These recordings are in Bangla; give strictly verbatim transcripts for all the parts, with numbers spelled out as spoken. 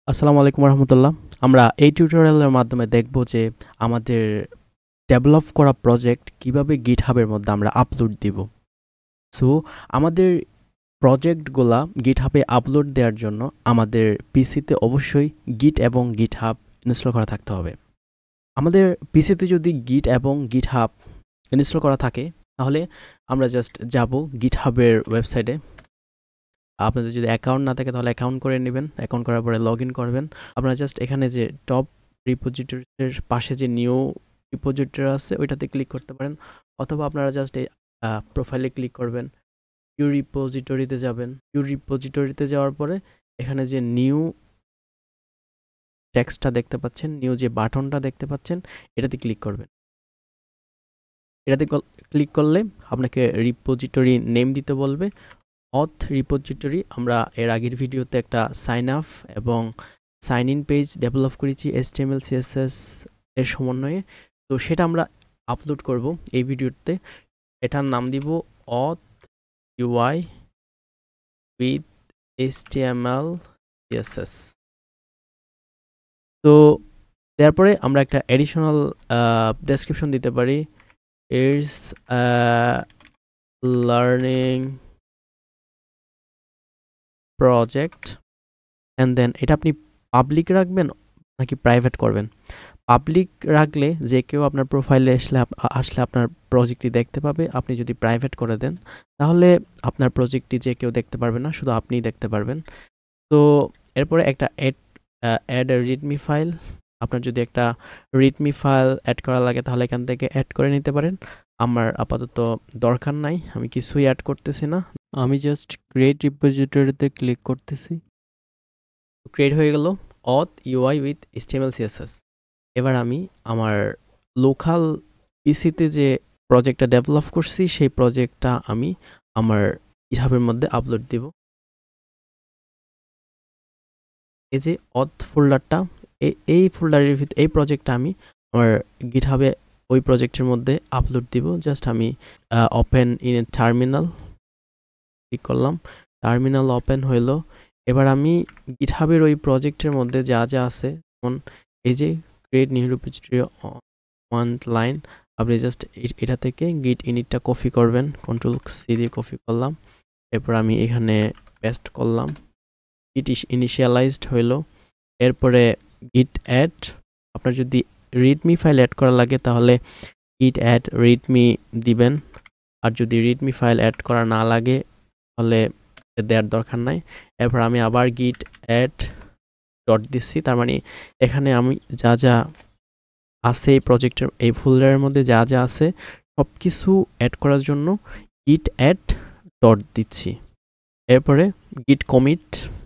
আসসালামু আলাইকুম রহমতুল্লাহ। আমরা এই টিউটোরিয়ালের মাধ্যমে দেখব যে আমাদের ডেভেলপ করা প্রজেক্ট কিভাবে গিটহাবের মধ্যে আমরা আপলোড দিব। সো আমাদের প্রজেক্টগুলা গিটহাবে আপলোড দেওয়ার জন্য আমাদের পিসিতে অবশ্যই গিট এবং গিটহাব ইনস্টল করা থাকতে হবে। আমাদের পিসিতে যদি গিট এবং গিটহাব ইনস্টল করা থাকে তাহলে আমরা জাস্ট যাব গিটহাবের ওয়েবসাইটে। আপনাদের যদি অ্যাকাউন্ট না থাকে তাহলে অ্যাকাউন্ট করে নেবেন। অ্যাকাউন্ট করার পরে লগ ইন করবেন। আপনারা জাস্ট এখানে যে টপ রিপোজিটরির পাশে যে নিউ রিপোজিটরি আছে ওইটাতে ক্লিক করতে পারেন, অথবা আপনারা জাস্ট এই প্রোফাইলে ক্লিক করবেন, ইউ রিপোজিটরিতে যাবেন। ইউ রিপোজিটরিতে যাওয়ার পরে এখানে যে নিউ টেক্সটটা দেখতে পাচ্ছেন, নিউ যে বাটনটা দেখতে পাচ্ছেন, এটাতে ক্লিক করবেন। এটাতে ক্লিক করলে আপনাকে রিপোজিটরি নেম দিতে বলবে। অথ রিপোজিটরি আমরা এর আগের ভিডিওতে একটা সাইন আপ এবং সাইন ইন পেজ ডেভেলপ করেছি এইচটিএমএল সিএসএস এর সমন্বয়ে, তো সেটা আমরা আপলোড করব এই ভিডিওতে। এটার নাম দিব অথ ইউআই উইথ এইচটিএমএল সিএসএস। তো তারপরে আমরা একটা এডিশনাল ডেসক্রিপশন দিতে পারি, it's learning project, and then এটা আপনি পাবলিক রাখবেন নাকি প্রাইভেট করবেন। পাবলিক রাখলে যে কেউ আপনার প্রোফাইলে আসলে আসলে আপনার প্রজেক্টটি দেখতে পাবে। আপনি যদি প্রাইভেট করে দেন তাহলে আপনার প্রজেক্টটি যে কেউ দেখতে পারবে না, শুধু আপনিই দেখতে পারবেন। তো এরপরে একটা অ্যাড অ্যাড রিডমি ফাইল, আপনার যদি একটা রিডমি ফাইল অ্যাড করা লাগে তাহলে এখান থেকে অ্যাড করে নিতে পারেন। আমার আপাতত দরকার নাই, আমি কিছুই অ্যাড করতেছি না। আমি জাস্ট ক্রিয়েট রিপোজিটরিতে ক্লিক করতেছি। ক্রিয়েট হয়ে গেল অথ ইউআই উইথ এইচটিএমএল সিএসএস। এবার আমি আমার লোকাল পিসিতে যে প্রজেক্টটা ডেভেলপ করছি সেই প্রজেক্টটা আমি আমার গিটহাবের মধ্যে আপলোড দিব। এই যে অথ ফোল্ডারটা, এই ফোল্ডারের ভিতরে এই প্রজেক্টটা আমি আমার গিটহাবে ওই প্রজেক্টের মধ্যে আপলোড দিব। জাস্ট আমি open in a terminal click করলাম, টার্মিনাল ওপেন হইলো। এবার আমি গিটহাবের ওই প্রজেক্টের মধ্যে যা যা আছে, যেমন এই যে create new repository one line, আপনি জাস্ট এটা থেকে গিট ইনিটটা কপি করবেন, কন্ট্রোল সি দিয়ে কপি করলাম। এরপর আমি এখানে পেস্ট করলাম, গিট ইনিশিয়ালাইজড হইলো। এরপরে গিট অ্যাড, আপনার যদি রিডমি ফাইল অ্যাড করা লাগে তাহলে গিট অ্যাড রিডমি দিবেন, আর যদি রিডমি ফাইল অ্যাড করা না লাগে তাহলে দেওয়ার দরকার নাই। এরপর আমি আবার গিট অ্যাড ডট দিচ্ছি, তার মানে এখানে আমি যা যা আছে এই প্রজেক্টের এই ফোল্ডারের মধ্যে যা যা আছে সব কিছু অ্যাড করার জন্য গিট অ্যাড ডট দিচ্ছি। এরপরে গিট কমিট,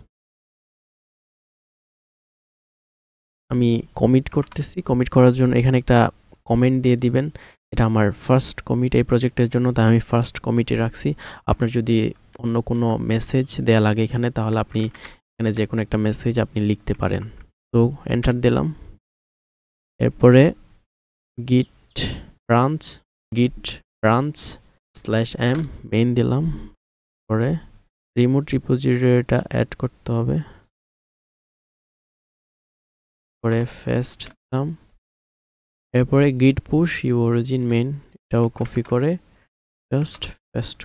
আমি কমিট করতেছি। কমিট করার জন্য এখানে একটা কমেন্ট দিয়ে দিবেন, এটা আমার ফার্স্ট কমিট এই প্রজেক্টের জন্য, তাই আমি ফার্স্ট কমিটে রাখছি। আপনার যদি অন্য কোনো মেসেজ দেয়া লাগে এখানে তাহলে আপনি এখানে যে কোনো একটা মেসেজ আপনি লিখতে পারেন। তো এন্টার দিলাম। এরপরে গিট ব্রাঞ্চ, গিট ব্রাঞ্চ স্ল্যাশ এম মেইন দিলাম। পরে রিমোট রিপোজিটরিটা অ্যাড করতে হবে, পরে ফেস্ট দিলাম। এরপরে git push u origin main, এটাও কপি করে জাস্ট পেস্ট।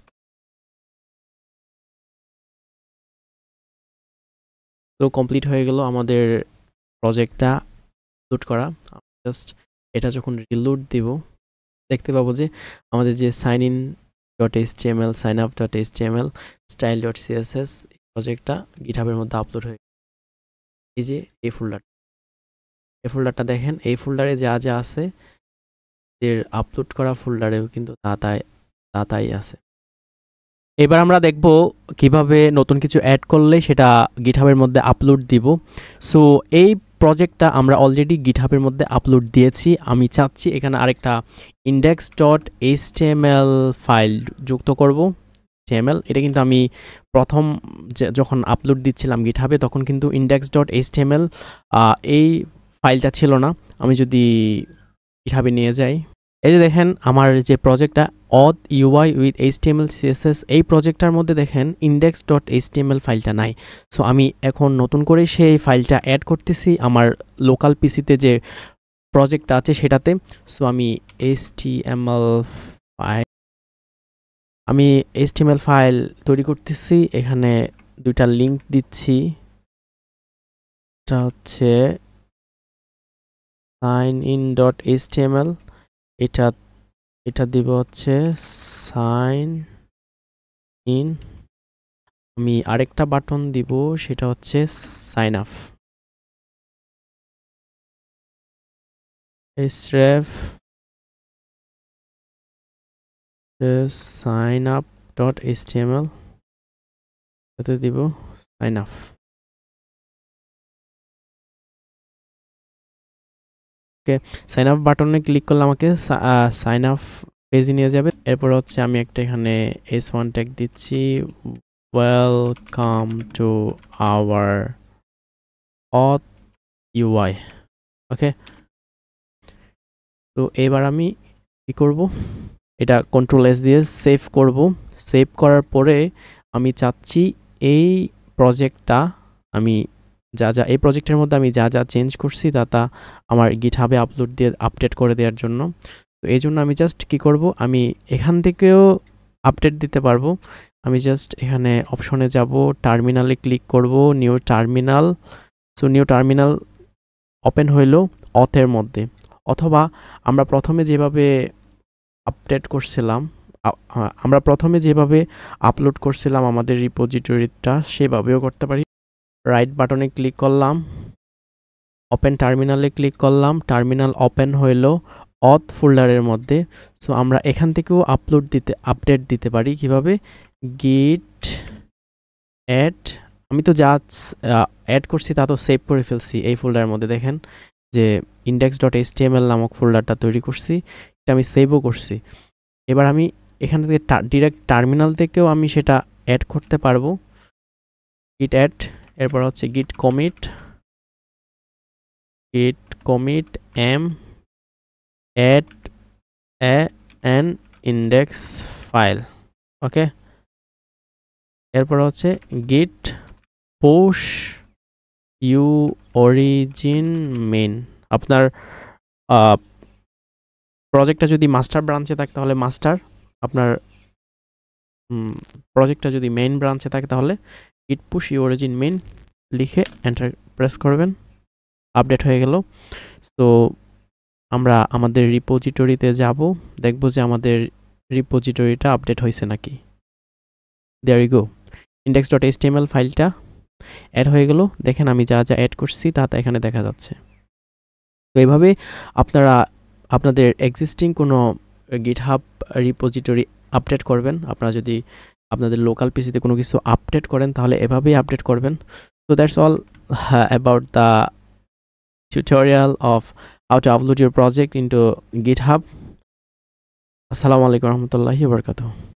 তো কমপ্লিট হয়ে গেল আমাদের প্রজেক্টটা লোড করা। জাস্ট এটা যখন রিলোড দিব দেখতে পাবো যে আমাদের যে sign in dot HTML, sign up dot HTML, style dot CSS প্রজেক্টটা গিটহাবের মধ্যে আপলোড হয়ে, এই যে এই ফোল্ডার এই ফোল্ডারটা দেখেন, এই ফোল্ডারে যা যা আছে এর আপলোড করা ফোল্ডারেও কিন্তু তা তাই তা তাই আছে। এবার আমরা দেখব কিভাবে নতুন কিছু অ্যাড করলে সেটা গিটহাবের মধ্যে আপলোড দিব। সো এই প্রজেক্টটা আমরা অলরেডি গিটহাবের মধ্যে আপলোড দিয়েছি। আমি চাচ্ছি এখানে আরেকটা ইন্ডেক্স ডট এইচটিএমএল ফাইল যুক্ত করব। এইচটিএমএল এটা কিন্তু আমি প্রথম যখন আপলোড দিচ্ছিলাম গিটহাবে তখন কিন্তু ইন্ডেক্স ডট এইচটিএমএল এই ফাইলটা ছিল না। আমি যদি গিটহাবে নিয়ে যাই, এই যে দেখেন আমার যে প্রজেক্টটা অথ ইউআই উইথ এইচটিএমএল সিএসএস, এই প্রজেক্টটার মধ্যে দেখেন ইন্ডেক্স ডট এইচটিএমএল ফাইলটা নাই। সো আমি এখন নতুন করে সেই ফাইলটা অ্যাড করতেছি আমার লোকাল পিসিতে যে প্রজেক্টটা আছে সেটাতে। সো আমি এইচটিএমএল ফাইল আমি এইচটিএমএল ফাইল তৈরি করতেছি, এখানে দুইটা লিঙ্ক দিচ্ছি। এটা হচ্ছে সাইন ইন ডট এইচটিএমএল, এটা এটা দিব হচ্ছে সাইন ইন। আমি আরেকটা বাটন দিব, সেটা হচ্ছে sign up. href sign up dot HTML, এতে দিব sign up. Okay, sign up বাটনে ক্লিক করলে আমাকে সাইন আপ পেজে নিয়ে যাবে। এরপর হচ্ছে আমি একটা এখানে এস ওয়ান ট্যাগ দিচ্ছি, welcome to our auth UI. Okay, তো এবার আমি কি করব, এটা কন্ট্রোল এস দিয়ে সেভ করব। সেভ করার পরে আমি চাচ্ছি এই প্রজেক্টটা আমি যা যা এই প্রজেক্টের মধ্যে আমি যা যা চেঞ্জ করছি তা তা আমার গিটহাবে আপলোড দিয়ে আপডেট করে দেওয়ার জন্য। তো এই জন্য আমি জাস্ট কি করব, আমি এখান থেকেও আপডেট দিতে পারবো। আমি জাস্ট এখানে অপশনে যাব, টার্মিনালে ক্লিক করব, new terminal. So new terminal open হইল অথের মধ্যে, অথবা আমরা প্রথমে যেভাবে আপডেট করছিলাম, আমরা প্রথমে যেভাবে আপলোড করছিলাম আমাদের রিপোজিটরিটা সেভাবেও করতে পারি। রাইট বাটনে ক্লিক করলাম, ওপেন টার্মিনালে ক্লিক করলাম, টার্মিনাল ওপেন হইল অথ ফোল্ডারের মধ্যে। সো আমরা এখান থেকেও আপলোড দিতে আপডেট দিতে পারি কিভাবে, গিট অ্যাড। আমি তো যা অ্যাড করছি তা তো সেভ করে ফেলছি এই ফোল্ডারের মধ্যে। দেখেন যে ইন্ডেক্স ডট এইচটিএমএল নামক ফোল্ডারটা তৈরি করছি, এটা আমি সেভও করছি। এবার আমি এখান থেকে ডিরেক্ট টার্মিনাল থেকেও আমি সেটা অ্যাড করতে পারবো, গিট অ্যাড। এরপর হচ্ছে git commit, git commit m add a an index file। Okay, এরপর হচ্ছে git push u origin main। আপনার প্রজেক্টটা যদি মাস্টার ব্রাঞ্চে থাকে তাহলে মাস্টার, আপনার প্রজেক্টটা যদি মেইন ব্রাঞ্চে থাকে তাহলে git push u origin main লিখে এন্টার প্রেস করবেন, আপডেট হয়ে গেল। তো আমরা আমাদের রিপোজিটরিতে যাব, দেখব যে আমাদের রিপোজিটরিটা আপডেট হয়েছে নাকি। There you go, index dot HTML ফাইলটা অ্যাড হয়ে গেল। দেখেন আমি যা যা অ্যাড করছি তা তা এখানে দেখা যাচ্ছে। তো এইভাবে আপনারা আপনাদের এক্সিস্টিং কোনো গিটহাব রিপোজিটরি আপডেট করবেন। আপনারা যদি আপনাদের লোকাল পিসিতে কোনো কিছু আপডেট করেন তাহলে এভাবেই আপডেট করবেন। So that's all uh, about the tutorial of how to upload your project into GitHub. Assalamu alaikum warahmatullahi wabarakatuh.